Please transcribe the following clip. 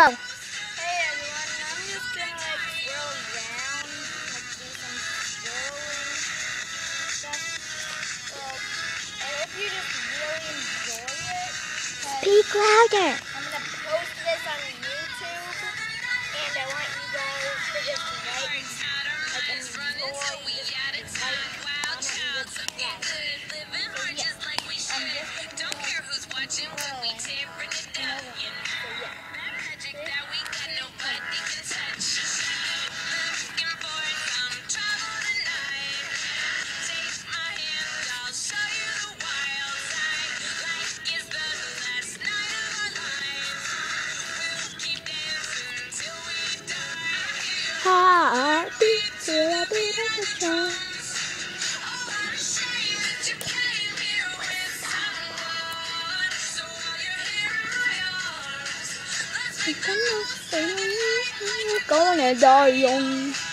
go. Hey everyone, I'm just gonna like swirl around, like do some swirling stuff. Well, and if you just really enjoy it, Speak louder. I'm gonna post this on YouTube, and I want you guys to just like enjoy, just like, comment, and subscribe. So yeah, I'm just gonna be swirling. So yeah. Heartbeat to a beat of the drum. Gonna die young.